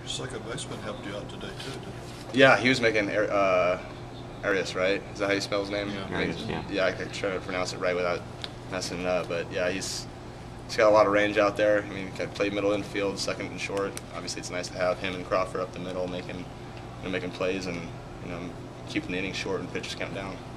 Second baseman helped you out today too, didn't Yeah, he was making Arias, right? Is that how you spell his name? Yeah. Arias, yeah. Yeah, I could try to pronounce it right without messing it up. But yeah, he's got a lot of range out there. I mean, he can play middle infield, second and short. Obviously, it's nice to have him and Crawford up the middle making plays and keeping the innings short and pitches count down.